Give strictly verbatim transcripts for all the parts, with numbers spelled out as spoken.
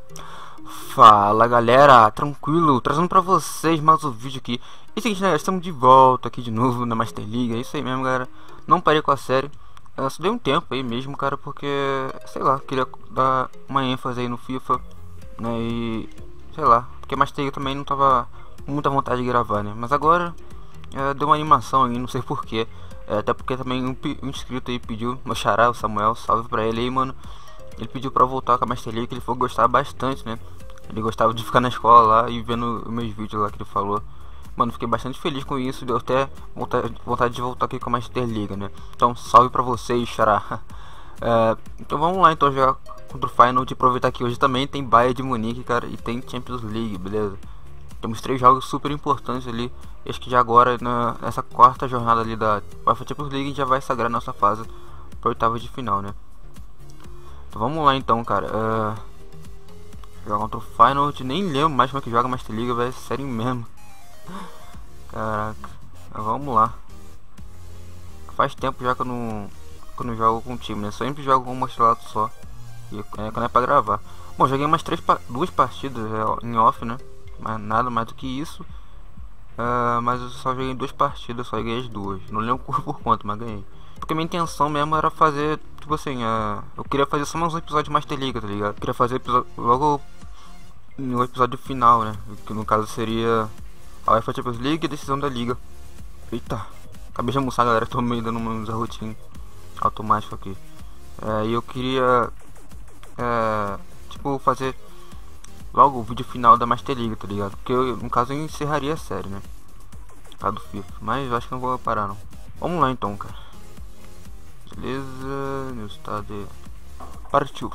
Fala galera, tranquilo, trazendo pra vocês mais um vídeo aqui. E seguinte, né, estamos de volta aqui de novo na Master League, é isso aí mesmo galera. Não parei com a série, eu só dei um tempo aí mesmo, cara, porque, sei lá, queria dar uma ênfase aí no FIFA, né, e, sei lá, porque Master League também não tava com muita vontade de gravar, né. Mas agora, é, deu uma animação aí, não sei porquê, é, até porque também um, um inscrito aí pediu, meu xará, o Samuel, salve pra ele aí, mano. Ele pediu pra voltar com a Master League, que ele falou que gostava bastante, né. Ele gostava de ficar na escola lá e vendo os meus vídeos lá que ele falou. Mano, fiquei bastante feliz com isso. Deu até vontade, vontade de voltar aqui com a Master League, né? Então, salve pra vocês, xará. É, então vamos lá, então, jogar contra o Final. De aproveitar que hoje também tem Bayern de Munique, cara. E tem Champions League, beleza? Temos três jogos super importantes ali. E acho que já agora, na, nessa quarta jornada ali da UEFA Champions League, já vai sagrar nossa fase pra oitava de final, né? Então vamos lá, então, cara. É... Jogar contra o Final, nem lembro mais como é que joga Master League, velho, sério mesmo. Caraca, mas vamos lá. Faz tempo já que eu não, que eu não jogo com time, né? Sempre jogo com um mostrado só. E é quando é pra gravar. Bom, joguei umas três, duas partidas é, em off, né? Mas nada mais do que isso. Uh, mas eu só joguei duas partidas, só ganhei as duas. Não lembro por quanto, mas ganhei. Porque minha intenção mesmo era fazer, tipo assim, uh, eu queria fazer só mais um episódio de Master League, tá ligado? Eu queria fazer episódio, logo no episódio final, né? Que no caso seria a UEFA Champions League e a decisão da liga. Eita, acabei de almoçar, galera. Tô meio dando uns arrotinhos automático aqui. É, e eu queria, é, tipo, fazer logo o vídeo final da Master League, tá ligado? Porque eu, no caso eu encerraria a série, né? Tá do FIFA. Mas eu acho que não vou parar, não. Vamos lá então, cara. Beleza, meu estado partiu.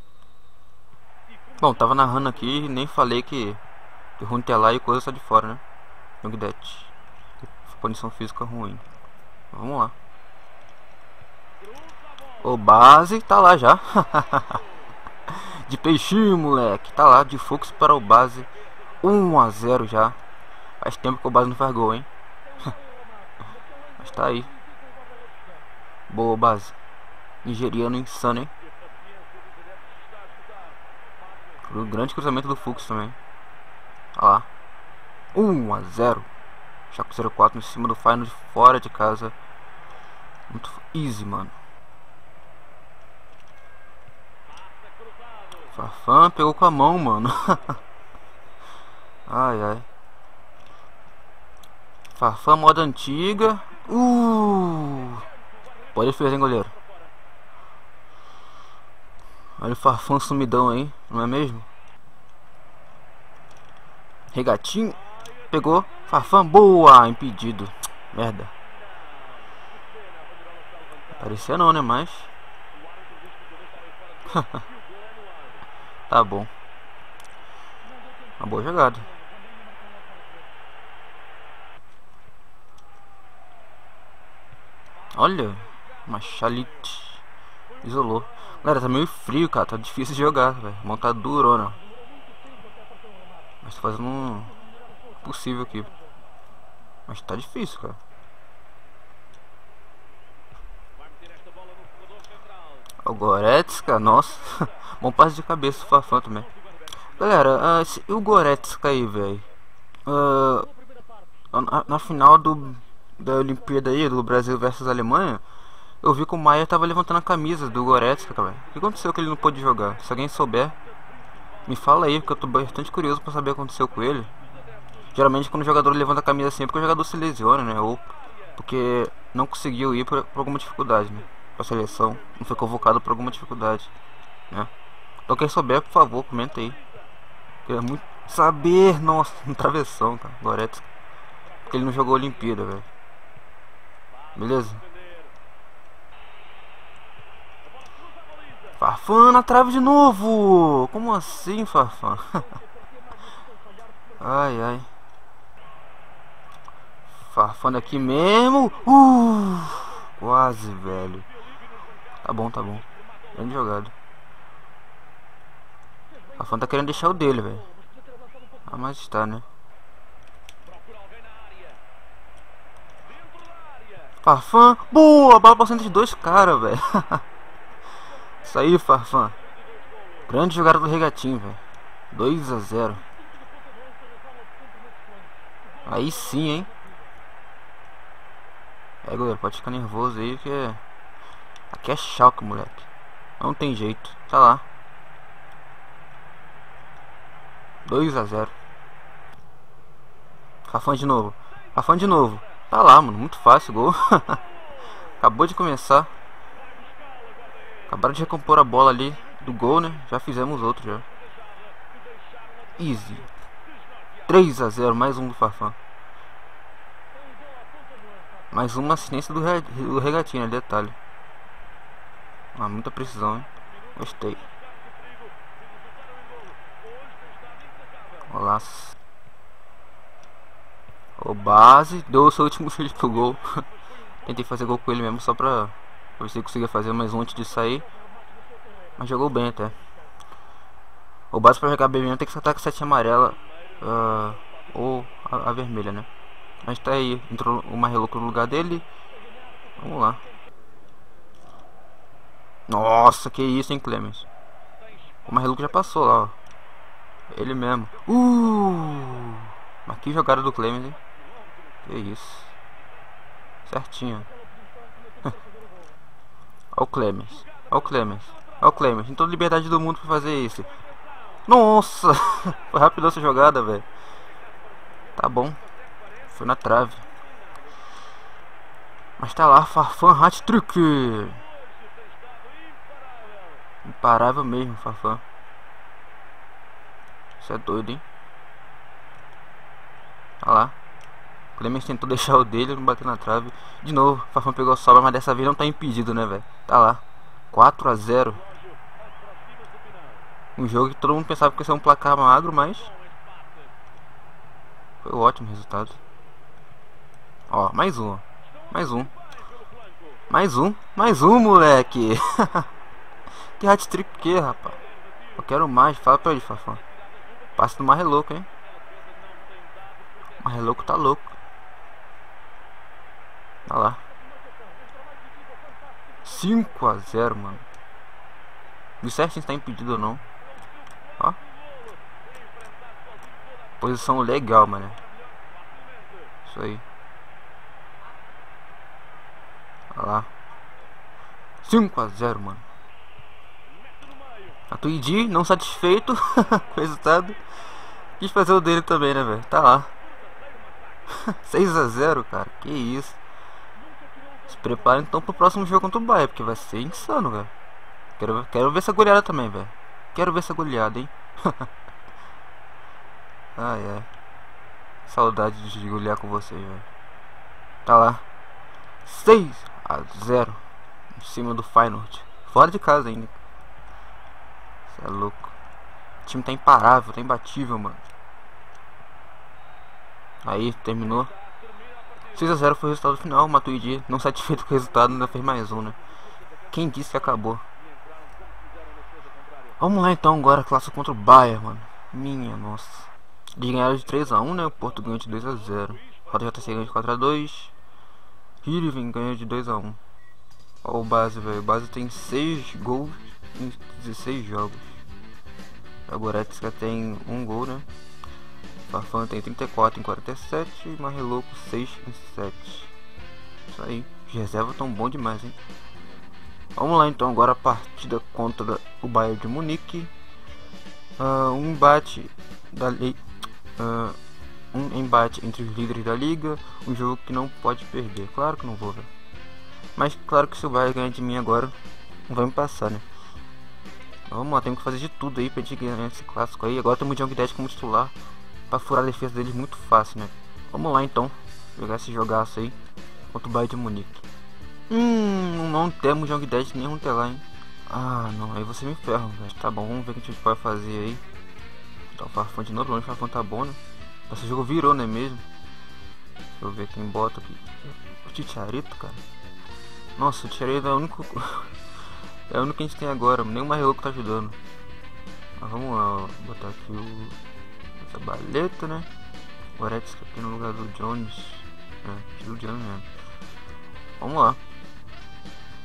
Bom, tava narrando aqui e nem falei que o ruim tá lá e coisa tá de fora, né? Youngdet. Condição física ruim. Vamos lá. O base tá lá já. De peixinho, moleque. Tá lá, de fluxo para o base. um a zero já. Faz tempo que o base não faz gol, hein? Mas tá aí. Boa, base. Nigeriano insano, hein? O grande cruzamento do Fux também. Olha lá. um a zero. Chaco zero quatro em cima do Final de fora de casa. Muito easy, mano. Farfan pegou com a mão, mano. Ai, ai. Farfan moda antiga. Uh! Pode defesa, hein, goleiro. Olha o Farfan sumidão aí, não é mesmo? Regatinho. Pegou. Farfan, boa. Impedido. Merda. Parecia não, né? Mas tá bom. Uma boa jogada. Olha. Uma chalite. Isolou. Galera, tá meio frio, cara. Tá difícil de jogar, velho. A mão tá durona. Mas tô fazendo um possível aqui. Mas tá difícil, cara. O Goretzka, nossa. Bom passe de cabeça do Farfan também. Galera, uh, se o Goretzka aí, velho. Uh, na, na final do, da Olimpíada aí, do Brasil versus Alemanha, eu vi que o Maia tava levantando a camisa do Goretzka, cara. O que aconteceu que ele não pôde jogar? Se alguém souber, me fala aí, porque eu tô bastante curioso pra saber o que aconteceu com ele. Geralmente quando o jogador levanta a camisa assim é porque o jogador se lesiona, né? Ou porque não conseguiu ir por, por alguma dificuldade, né? Pra seleção, não foi convocado por alguma dificuldade, né? Então quem souber, por favor, comenta aí. Queria muito saber, nossa, um travessão, cara, Goretzka. Porque ele não jogou a Olimpíada, velho. Beleza? Farfan na trave de novo! Como assim, Farfan? Ai, ai. Farfan aqui mesmo. Uh, quase, velho. Tá bom, tá bom. Grande jogado. Farfan tá querendo deixar o dele, velho. Ah, mas está, né? Farfan. Boa! Bola passando entre dois caras, velho. Isso aí, Farfan. Grande jogada do Regatinho, velho. dois a zero. Aí sim, hein? É, galera, pode ficar nervoso aí, que é... aqui é choque, moleque. Não tem jeito. Tá lá. dois a zero. Fafão de novo. Fafão de novo. Tá lá, mano. Muito fácil, gol. Acabou de começar. Acabaram de recompor a bola ali do gol, né? Já fizemos outro já. Easy. três a zero. Mais um do Fafão. Mais uma assistência do, re... do Regatinha, detalhe. Ah, muita precisão, hein? Gostei. Olá. O base deu o seu último chute pro gol. Tentei fazer gol com ele mesmo só pra ver se eu conseguia fazer mais um antes de sair. Mas jogou bem até. O base pra jogar bem mesmo tem que saltar com a sete amarela uh, ou a, a vermelha, né? Mas tá aí, entrou o Marrelouco no lugar dele. Vamos lá. Nossa, que isso, hein, Clemens? O Marrelouco já passou lá, ó. Ele mesmo. Uh! Mas que jogada do Clemens, hein? Que isso. Certinho. Olha o Clemens. Olha o Clemens. Olha o Clemens. Tem toda a liberdade do mundo pra fazer isso. Nossa! Foi rápido essa jogada, velho. Tá bom. Foi na trave. Mas tá lá, Farfã hat-trick. Imparável mesmo, Farfã. Isso é doido, hein? Tá lá. Clemens tentou deixar o dele, não bateu na trave. De novo, Farfã pegou a sobra, mas dessa vez não tá impedido, né, velho? Tá lá. quatro a zero. Um jogo que todo mundo pensava que ia ser um placar magro, mas foi um ótimo resultado. Ó, mais um. Mais um. Mais um. Mais um, moleque. Que hat-trick que, rapaz? Eu quero mais. Fala pra ele, Fafã. Passa do Marrelouco, hein? Marrelouco tá louco. Olha lá. cinco a zero, mano. Não sei se está impedido ou não. Ó. Posição legal, mano. Isso aí. Olha lá. cinco a zero, mano. A Tuidi, não satisfeito com o resultado, quis fazer o dele também, né, velho? Tá lá. seis a zero, cara. Que isso. Se prepara então pro próximo jogo contra o Bahia, porque vai ser insano, velho. Quero, quero ver essa goleada também, velho. Quero ver essa goleada, hein. Ai, ai. Saudade de golear com vocês, velho. Tá lá. seis a zero. Em cima do Feyenoord. Fora de casa ainda. Você é louco. O time tá imparável, tá imbatível, mano. Aí, terminou. seis a zero foi o resultado final. O Matuidi, não satisfeito com o resultado, ainda fez mais um, né? Quem disse que acabou? Vamos lá então agora, clássico contra o Bayern, mano. Minha nossa. Eles ganharam de três a um, né? O Porto ganhou de dois a zero. O J T C ganhou de quatro a dois. Heerenveen ganhou de dois a um. Ó o Base, velho. O Base tem seis gols em dezesseis jogos. O Goretzka tem um gol, né? Farfã tem trinta e quatro em quarenta e sete. E Marrelouco seis em sete. Isso aí. Os reservas tão bom demais, hein? Vamos lá então agora a partida contra o Bayern de Munique. Uh, um embate da lei. Uh, um embate entre os líderes da liga. Um jogo que não pode perder. Claro que não vou, velho. Mas claro que se o Bayern ganhar de mim agora, não vai me passar, né? Vamos lá, temos que fazer de tudo aí pra gente ganhar esse clássico aí. Agora temos o Young Dead como titular pra furar a defesa deles muito fácil, né? Vamos lá então, jogar esse jogaço aí contra o Bayern de Munique. Hum, não temos Young Dead nem Runtelar, hein? Ah, não, aí você me ferra, velho. Tá bom, vamos ver o que a gente pode fazer aí. Tá o Farfã de novo, o Farfã tá bom, né? Esse jogo virou, não é mesmo? Deixa eu ver quem bota aqui. O Chicharito, cara. Nossa, o Chicharito é o único... é o único que a gente tem agora, nem o Marrelouco tá ajudando. Mas vamos lá, ó. Botar aqui o... essa baleta, né? O Goretzka aqui no lugar do Jones. É, do Jones mesmo. Vamos lá.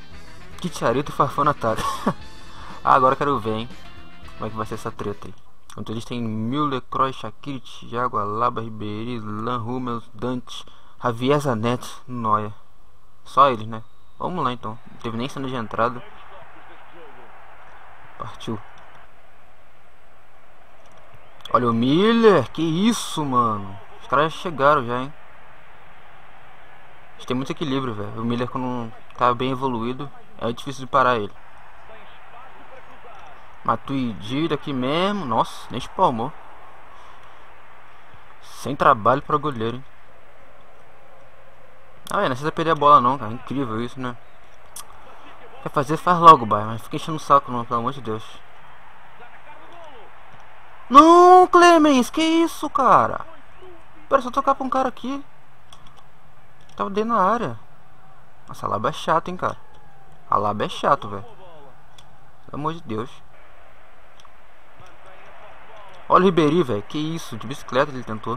Chicharito e Farfã no ataque. Ah, agora eu quero ver, hein? Como é que vai ser essa treta aí. Enquanto eles têm Müller, Kroos, Shaqiri, Thiago, Alaba, Ribéry, Lan, Hummels, Dante, Javier, Zanetti, Neuer. Só eles, né? Vamos lá então. Não teve nem cena de entrada. Partiu. Olha o Miller. Que isso, mano. Os caras chegaram já, hein? Eles têm muito equilíbrio, velho. O Miller, quando tá bem evoluído, é difícil de parar ele. Matuidi daqui mesmo. Nossa, nem espalmou. Sem trabalho para goleiro, hein? Ah, é, não precisa perder a bola não, cara. Incrível isso, né? Quer fazer, faz logo, Bayern. Mas fica enchendo o saco não, pelo amor de Deus. Não, Clemens, que isso, cara? Pera, só tocar pra um cara aqui. Tava dentro da área. Nossa, a Alaba é chato, hein, cara. A Alaba é chato, velho. Pelo amor de Deus. Olha o Ribéry, velho. Que isso, de bicicleta ele tentou.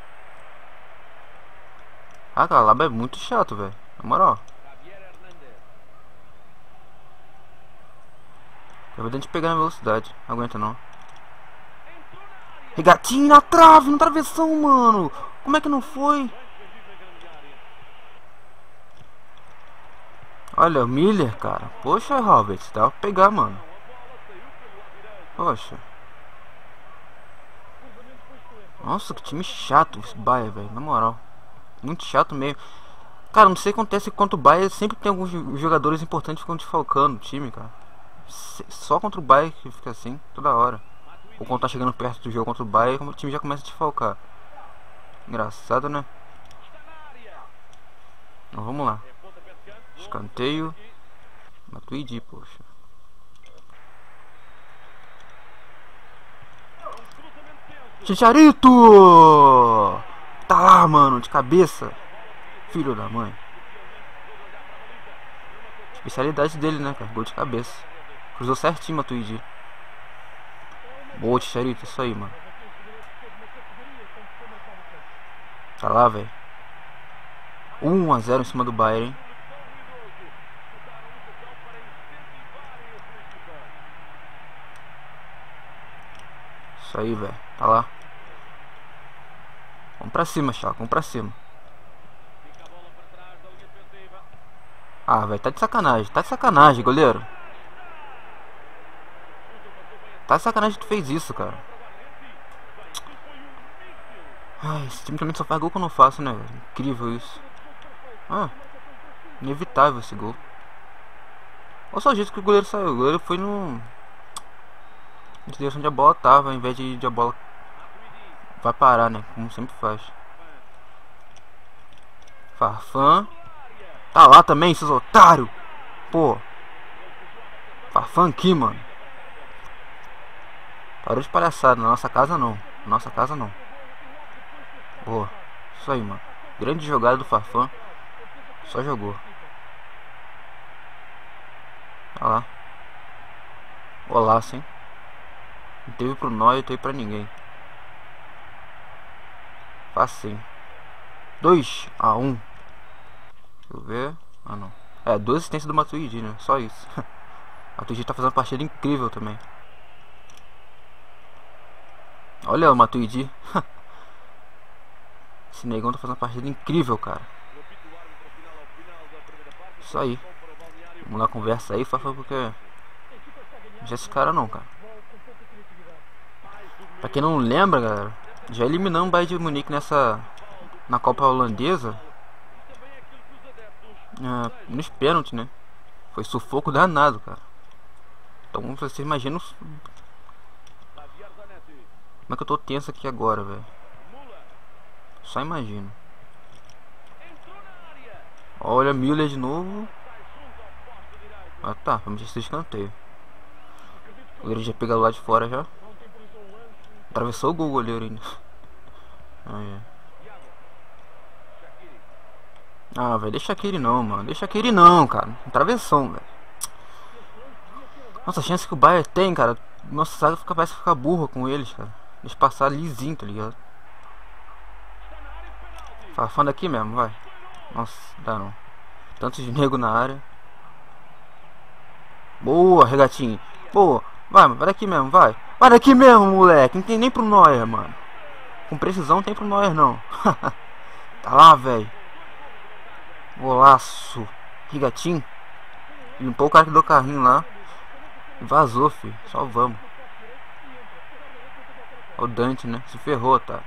Ah, cara, a Alaba é muito chato, velho. Na moral. Eu vou tentar pegar na velocidade. Não aguenta não. Regatinho na trave, no travessão, mano. Como é que não foi? Olha, o Miller, cara. Poxa, Robert, dá pra pegar, mano. Poxa. Nossa, que time chato esse Bayern, velho. Na moral. Muito chato mesmo. Cara, não sei o que acontece contra o Bayern. Sempre tem alguns jogadores importantes que ficam desfalcando o time, cara. Só contra o Bayern que fica assim, toda hora. Ou quando tá chegando perto do jogo contra o Bayern, o time já começa a desfalcar. Engraçado, né? Então vamos lá. Escanteio. Matuidi, poxa. Chicharito! Tá lá, mano, de cabeça. Filho da mãe. Especialidade dele, né, cara? Gol de cabeça. Cruzou certinho, Matuidi. Boa, Chicharito, isso aí, mano. Tá lá, velho. um a zero em cima do Bayern, hein? Isso aí, velho. Tá lá. Vamos pra cima, Chaco. Vamos pra cima. Ah, velho. Tá de sacanagem. Tá de sacanagem, goleiro. Tá de sacanagem que tu fez isso, cara. Ai, esse time também só faz gol que eu não faço, né, velho? Incrível isso. Ah, inevitável esse gol. Olha só o jeito que o goleiro saiu. O goleiro foi no... na direção onde a bola tava, ao invés de, de a bola vai parar, né? Como sempre faz. Farfã. Tá lá também, seus otários. Pô. Farfã aqui, mano. Parou de palhaçada. Na nossa casa não. Na nossa casa não. Boa. Isso aí, mano. Grande jogada do Farfã. Só jogou. Olha lá. Golaço, hein? Não teve pro Neuer, não teve pra ninguém. Facinho. dois a um. Deixa eu ver. Ah, não. É, duas assistências do Matuidi, né? Só isso. O Matuidi tá fazendo uma partida incrível também. Olha o Matuidi. Esse negão tá fazendo uma partida incrível, cara. Isso aí. Vamos lá, conversa aí, Fafa, porque... não é esse cara não, cara. Pra quem não lembra, galera, já eliminamos o Bayern de Munique nessa... na Copa Holandesa. É, nos pênaltis, né? Foi sufoco danado, cara. Então vocês imaginam como é que eu tô tenso aqui agora, velho. Só imagino. Olha, Müller de novo. Ah tá, vamos ver se escanteio. O goleiro já pega lá de fora já. Atravessou o gol, o goleiro ainda. Ah, é. Ah, velho, deixa aquele não, mano. Deixa aquele não, cara. Travessão, velho. Nossa, a chance que o Bayern tem, cara. Nossa, sabe, fica, parece ficar burra com eles, cara. Deixa passar lisinho, tá ligado? Farfando aqui mesmo, vai. Nossa, dá não. Tanto de nego na área. Boa, regatinho. Boa. Vai, vai daqui mesmo, vai. Vai daqui mesmo, moleque. Não tem nem pro Neuer, mano. Com precisão não tem pro Neuer, não. Tá lá, velho. Golaço. Que gatinho. Limpou o cara que deu carrinho lá. E vazou, filho. Só vamos. O Dante, né? Se ferrou, tá?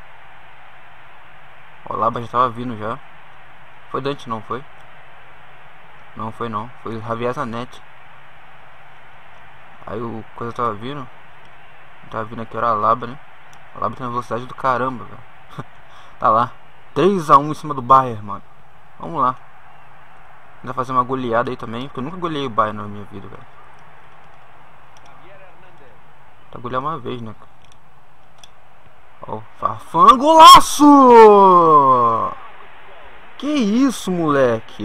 O Laba já tava vindo já. Foi Dante, não foi? Não foi não. Foi o Javier Zanetti. Aí o coisa tava vindo. Tava vindo aqui, era a Laba, né? A Laba tem uma velocidade do caramba, velho. Tá lá. três a um em cima do Bayern, mano. Vamos lá. Ainda fazer uma goleada aí também. Porque eu nunca goleei o Bayern na minha vida, velho. Tá golear uma vez, né? Ó, oh, Farfan, golaço! Que isso, moleque?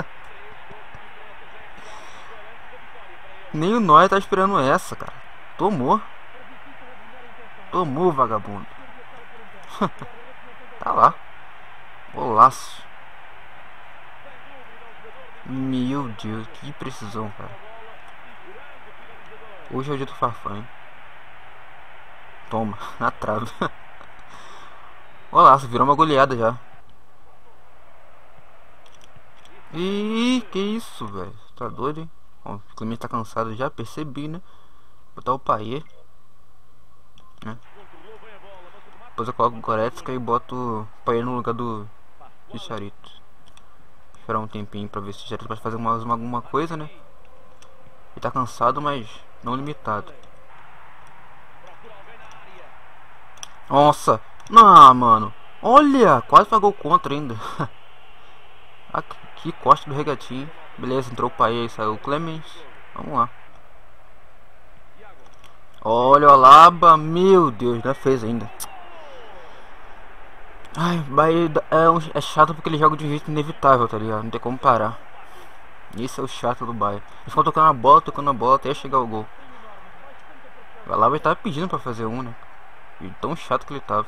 Nem o Neuer tá esperando essa, cara. Tomou. Tomou, vagabundo. Tá lá. Golaço. Meu Deus, que precisão, cara. Hoje é o dia do Farfã, hein? Toma, na trave. Golaço, virou uma goleada já. Ih, que isso, velho. Tá doido, hein? Ó, o Clemente tá cansado já, percebi, né? Botar o Payet, né? Depois eu coloco o Goretzka e boto o Payet no lugar do Chicharito. Esperar um tempinho pra ver se o Chicharito pode fazer mais uma, alguma coisa, né? Ele tá cansado, mas não limitado. Nossa! Não, mano! Olha! Quase pagou contra ainda. Aqui, costa do regatinho. Beleza, entrou o Payet e saiu o Clemens. Vamos lá. Olha o Alaba. Meu Deus, já fez ainda. Ai, Bahia é, um, é chato porque ele joga de um jeito inevitável, tá ligado? Não tem como parar. Isso é o chato do Bahia. Ele ficou tocando a bola, tocando a bola até chegar o gol. O Alaba tava pedindo pra fazer um, né? E tão chato que ele tava.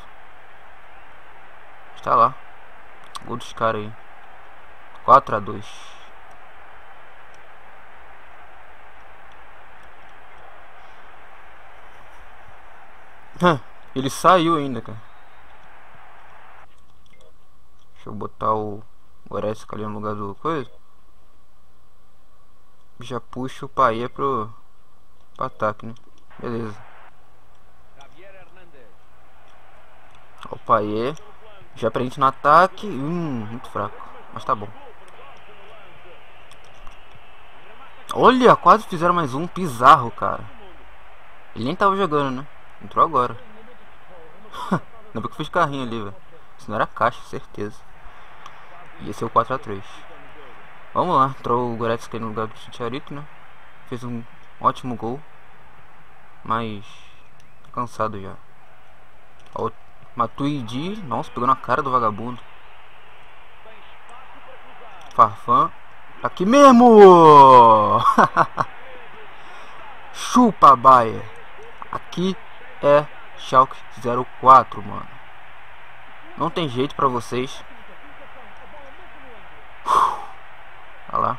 Está lá. Gol dos caras aí. quatro a dois. Ele saiu ainda, cara. Deixa eu botar o Goretzka ali no lugar do coisa. Já puxa o Payet pro, pro ataque, né? Beleza. O Payet já prende no ataque. Hum, muito fraco. Mas tá bom. Olha, quase fizeram mais um. Bizarro, cara. Ele nem tava jogando, né? Entrou agora. Ainda bem que eu fiz carrinho ali, velho. Isso não era caixa, certeza. E esse é o quatro a três. Vamos lá. Entrou o Goretzka no lugar do Chicharito, né? Fez um ótimo gol. Mas cansado já. Ó, Matuidi. Nossa, pegou na cara do vagabundo. Farfã. Aqui mesmo! Chupa, Baia. Aqui é Schalke zero quatro, mano. Não tem jeito pra vocês. Olha lá.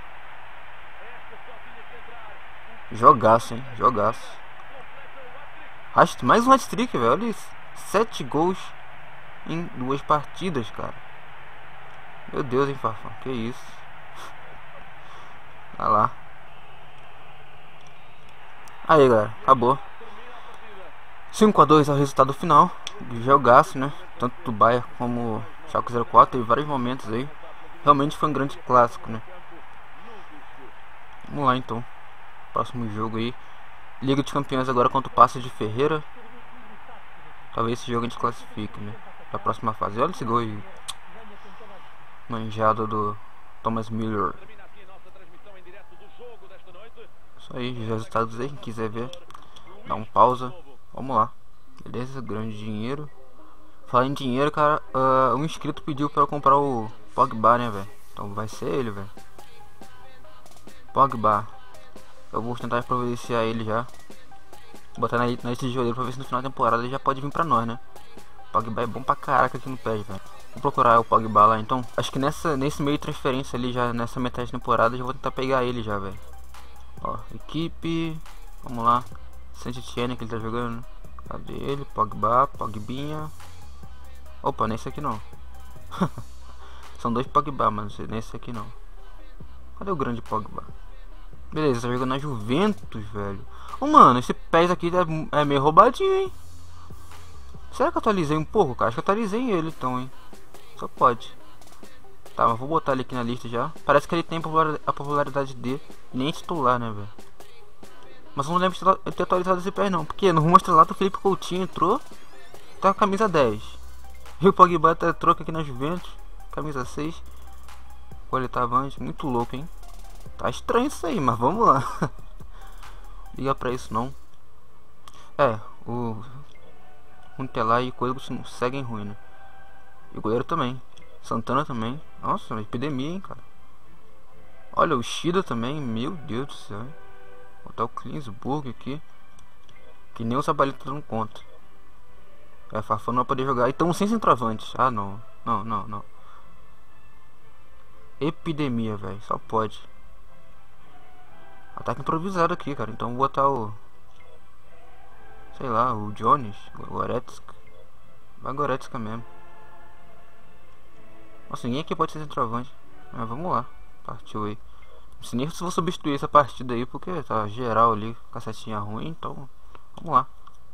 Jogaço, hein? Jogaço. Mais um hat-trick, velho. Olha isso. Sete gols em duas partidas, cara. Meu Deus, hein, Farfã. Que isso. Olha lá. Aí, galera. Acabou. cinco a dois é o resultado final. Jogaço, né? Tanto do Bayern como Schalke zero quatro. Teve vários momentos aí. Realmente foi um grande clássico, né? Vamos lá, então. Próximo jogo aí. Liga dos Campeões agora contra o Paços de Ferreira. Talvez esse jogo a gente classifique, né? Pra próxima fase. Olha esse gol aí. Manjado do Thomas Müller. Isso aí, os resultados aí. Quem quiser ver, dá um pausa. Vamos lá. Beleza, grande dinheiro. Falar em dinheiro, cara. Uh, um inscrito pediu pra eu comprar o Pogba, né, velho? Então vai ser ele, velho. Pogba. Eu vou tentar providenciar ele já. Botar na, na lista de jogador pra ver se no final da temporada ele já pode vir pra nós, né? O Pogba é bom pra caraca aqui no pé, velho. Vou procurar o Pogba lá, então. Acho que nessa, nesse meio de transferência ali, já nessa metade da temporada, já vou tentar pegar ele já, velho. Ó, equipe. Vamos lá. Saint-Etienne que ele tá jogando. Cadê ele? Pogba, Pogbinha. Opa, nesse aqui não. São dois Pogba, mas nesse aqui não. Cadê o grande Pogba? Beleza, tá jogando na Juventus, velho. Ô, mano, esse pés aqui é, é meio roubadinho, hein? Será que eu atualizei um pouco, cara? Acho que eu atualizei ele, então, hein? Só pode. Tá, mas vou botar ele aqui na lista já. Parece que ele tem a popularidade de nem titular, né, velho? Mas eu não lembro de ter atualizado esse pé não. Porque no rumo estrelado o Felipe Coutinho entrou, tá com a camisa dez. E o Pogba tá troca aqui na Juventus, camisa seis. Pô, ele tava antes, muito louco, hein? Tá estranho isso aí, mas vamos lá. Liga pra isso não. É, o Runtelar e coisa seguem ruim, né? E o goleiro também. Santana também. Nossa, uma epidemia, hein, cara. Olha, o Shida também, meu Deus do céu. Vou botar o Klinsburg aqui. Que nem o Sabalito tá dando conta. É, Farfã não vai poder jogar. E tão sem centroavante. Ah, não. Não, não, não. Epidemia, velho. Só pode. Ataque improvisado aqui, cara. Então vou botar o... sei lá, o Jones. O Goretzka. Vai Goretzka mesmo. Nossa, ninguém aqui pode ser centroavante. Mas vamos lá. Partiu aí. Não sei nem se vou substituir essa partida aí, porque tá geral ali, cacetinha ruim, então vamos lá.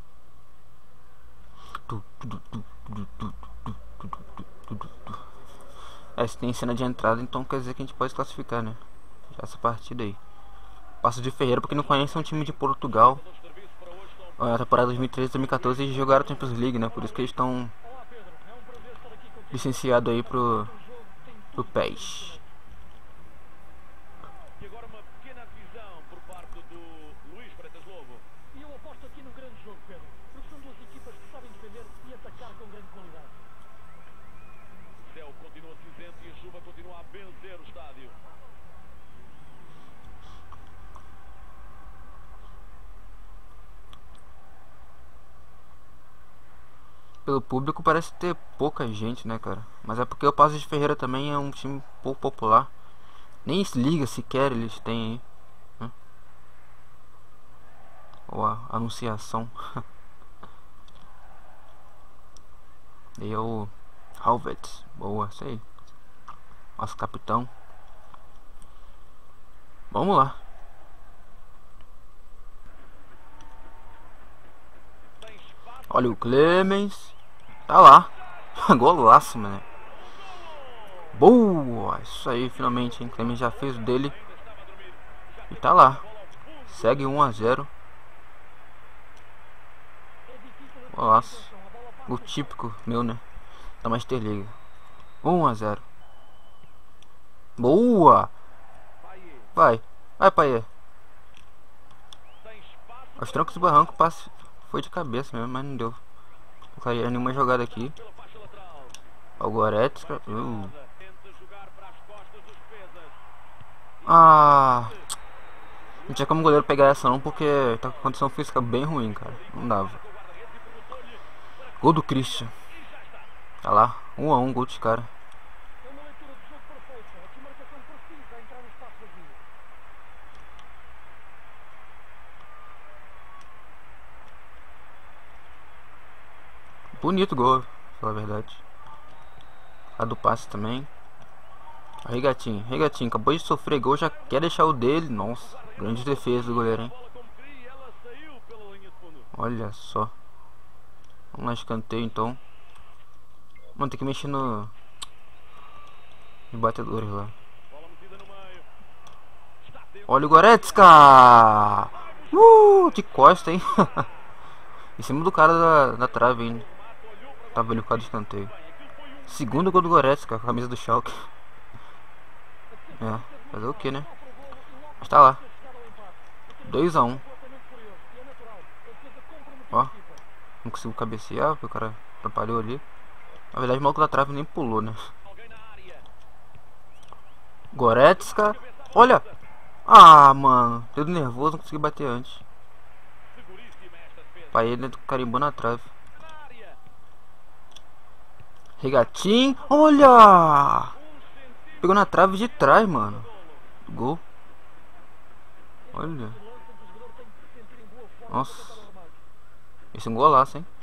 É, se tem cena de entrada, então quer dizer que a gente pode classificar, né? Já essa partida aí. Passo de Ferreira, porque não conhece, é um time de Portugal. A temporada dois mil e treze, dois mil e quatorze eles jogaram a Champions League, né? Por isso que eles estão licenciados aí pro, pro P E S. E agora uma pequena divisão por parte do Luís Freitas Lobo. E eu aposto aqui num grande jogo, Pedro, porque são duas equipas que sabem defender e atacar com grande qualidade. O céu continua cinzento e a chuva continua a benzer o estádio. Pelo público parece ter pouca gente, né, cara? Mas é porque o Paços de Ferreira também é um time pouco popular. Nem se liga sequer eles têm aí, né? Ou a anunciação. E é o Halvet. Boa, sei. Nosso capitão. Vamos lá. Olha o Clemens. Tá lá. Golaço, mano. Boa. Isso aí, finalmente, hein? Clemens já fez o dele. E tá lá. Segue um a zero. Golaço. O típico meu, né? Da Master League. um a zero. Boa. Vai. Vai, Paiê. Aos trancos do barranco, passe. Foi de cabeça mesmo, mas não deu. Não faria nenhuma jogada aqui. O Goretzka. Uh. Ah. Não tinha como o goleiro pegar essa não, porque tá com condição física bem ruim, cara. Não dava. Gol do Christian. Tá lá. Um a um, gol de cara. É uma leitura de jogo perfeita. Aqui marcação precisa a entrar no espaço vazio. Bonito gol, pra falar a verdade. A do passe também. O Regatinho, Regatinho, acabou de sofrer gol, já quer deixar o dele. Nossa, grande defesa do goleiro, hein? Olha só. Vamos lá, escanteio então. Mano, tem que mexer no... no batedores lá. Olha o Goretzka! Uh, de costa, hein? Em cima do cara da, da trave ainda. Tava ali por causa do escanteio. Segundo gol do Goretzka, com a camisa do Schalke. É, fazer o que, né? Mas tá lá. dois a um. Ó, não consigo cabecear, porque o cara atrapalhou ali. Na verdade o maluco da trave nem pulou, né? Goretzka. Olha! Ah, mano. Dedo nervoso, não consegui bater antes. Pai, ele carimbou na trave. Regatinho. Olha! Pegou na trave de trás, mano. Gol. Olha. Nossa. Esse é um golaço, hein?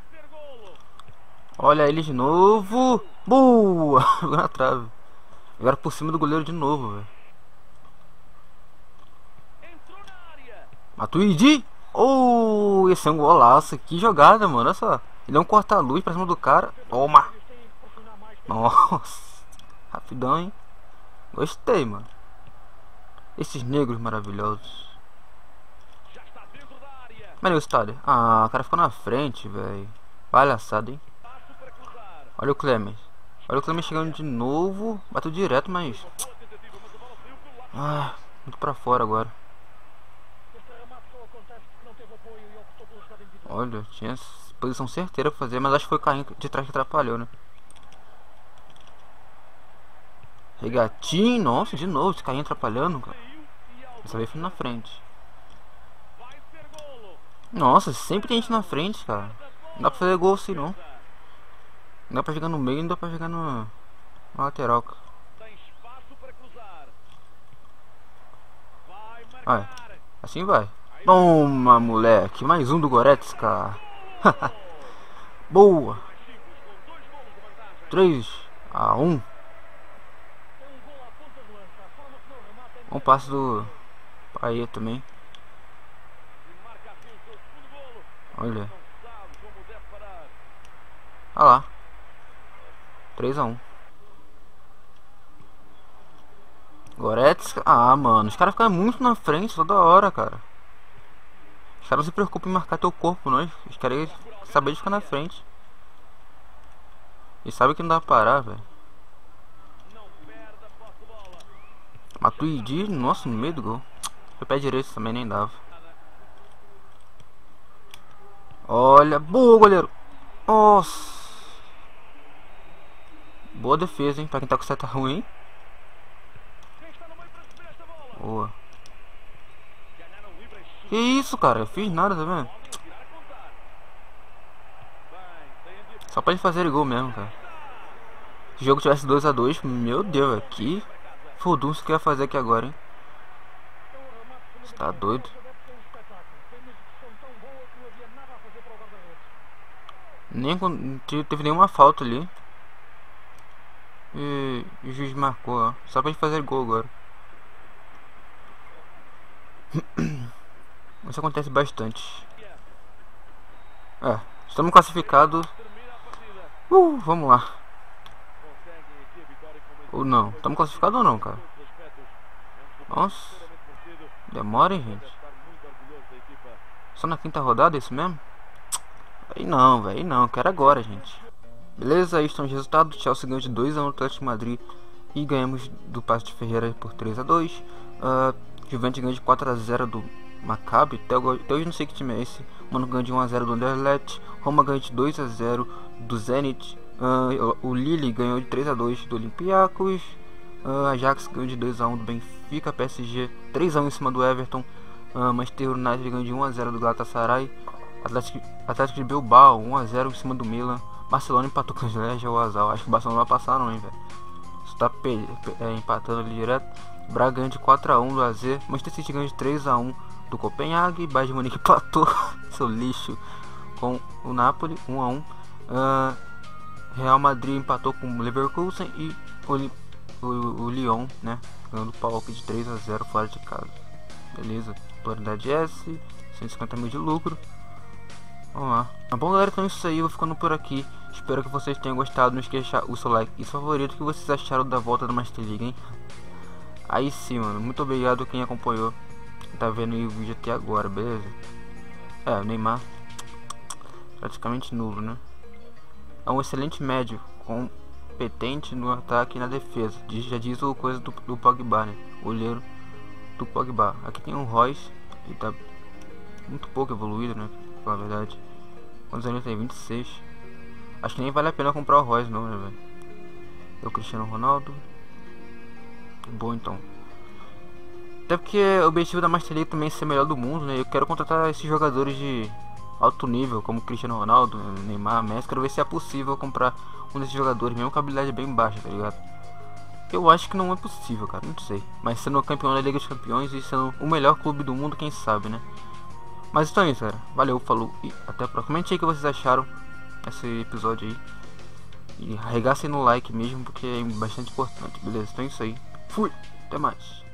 Olha ele de novo. Boa! Jogou na trave. Agora por cima do goleiro de novo, velho. Matuidi. Oh, esse é um golaço. Que jogada, mano. Olha só. Ele é um corta-luz pra cima do cara. Toma. Nossa. Rapidão, hein? Gostei, mano. Esses negros maravilhosos. Mano, o estádio. Ah, o cara ficou na frente, velho. Palhaçada, hein? Olha o Clemens. Olha o Clemens chegando de novo. Bateu direto, mas... Ah, muito pra fora agora. Olha, tinha posição certeira pra fazer, mas acho que foi o carrinho de trás que atrapalhou, né? Regatinho, nossa, de novo, esse carrinho atrapalhando, cara. Dessa vez foi na frente. Nossa, sempre tem gente na frente, cara. Não dá pra fazer gol assim, não. Não dá pra jogar no meio, não dá pra jogar no... na lateral, cara. Vai, assim vai. Toma, moleque. Mais um do Goretzka. Boa. três a um. Um passe do Paê também. Olha. Olha lá. três a um. Goretzka. Ah, mano. Os caras ficam muito na frente toda hora, cara. Os caras não se preocupam em marcar teu corpo, não. Os caras sabem de ficar na frente. E sabe que não dá pra parar, velho. Matuidi, nossa, no meio do gol. Foi pé direito também, nem dava. Olha, boa, goleiro. Nossa. Boa defesa, hein, pra quem tá com seta ruim. Boa. Que isso, cara? Eu fiz nada, tá vendo? Só pra eles fazerem gol mesmo, cara. Se o jogo tivesse dois a dois, meu Deus, velho. Que fodunço que eu ia fazer aqui agora, hein? Você tá doido? Nem teve nenhuma falta ali. E, e o juiz marcou, ó. Só pra gente fazer gol agora. Isso acontece bastante. É, estamos classificados. Uh, vamos lá. Ou não? Estamos classificados ou não, cara? Nossa. Demora, hein, gente? Só na quinta rodada, é isso mesmo? Aí não, velho. Aí não. Quero agora, gente. Beleza, aí estão os resultados. Chelsea ganhou de dois a um no Atlético de Madrid. E ganhamos do Paços de Ferreira por três a dois. uh, Juventus ganhou de quatro a zero do Maccabi. Até hoje não sei que time é esse. Mano ganhou de um a zero do Anderlecht. Roma ganhou de dois a zero do Zenit. uh, O Lille ganhou de três a dois do Olympiacos. uh, Ajax ganhou de dois a um do Benfica. P S G três a um em cima do Everton. uh, Manchester United ganhou de um a zero do Galatasaray. Atlético, Atlético de Bilbao um a zero em cima do Milan. Barcelona empatou com os Legia ou Azal. Acho que o Barcelona vai passar, não, hein, velho. Está é, empatando ali direto. Braga ganhou de quatro a um do A Z. Manchester City ganhou de três a um do Copenhague. Bayern de Munique empatou seu lixo com o Napoli um a um. uh, Real Madrid empatou com o Leverkusen. E o, o, o Lyon, né, ganhando o pau de três a zero fora de casa. Beleza, autoridade S, cento e cinquenta mil de lucro. Vamos lá. Tá bom, galera, então é isso aí, eu vou ficando por aqui. Espero que vocês tenham gostado. Não esqueça de deixar o seu like e seu favorito. O que vocês acharam da volta do Master League, hein? Aí sim, mano, muito obrigado quem acompanhou, tá vendo aí o vídeo até agora, beleza? É, o Neymar praticamente nulo, né? É um excelente médio, competente no ataque e na defesa. Diz, já diz o coisa do, do Pogba, né? O olheiro do Pogba. Aqui tem um Royce, que tá muito pouco evoluído, né? Na verdade. Quantos anos tem? vinte e seis. Acho que nem vale a pena comprar o Royce, não, né, velho? É o Cristiano Ronaldo. Bom, então. Até porque o objetivo da Master League também é ser melhor do mundo, né? Eu quero contratar esses jogadores de alto nível, como Cristiano Ronaldo, Neymar, Messi. Quero ver se é possível comprar um desses jogadores, mesmo com a habilidade bem baixa, tá ligado? Eu acho que não é possível, cara, não sei. Mas sendo campeão da Liga dos Campeões e sendo o melhor clube do mundo, quem sabe, né? Mas então é isso, cara. Valeu, falou e até a próxima. Comente aí o que vocês acharam desse episódio aí. E arregassem no like mesmo, porque é bastante importante, beleza? Então é isso aí. Fui, até mais.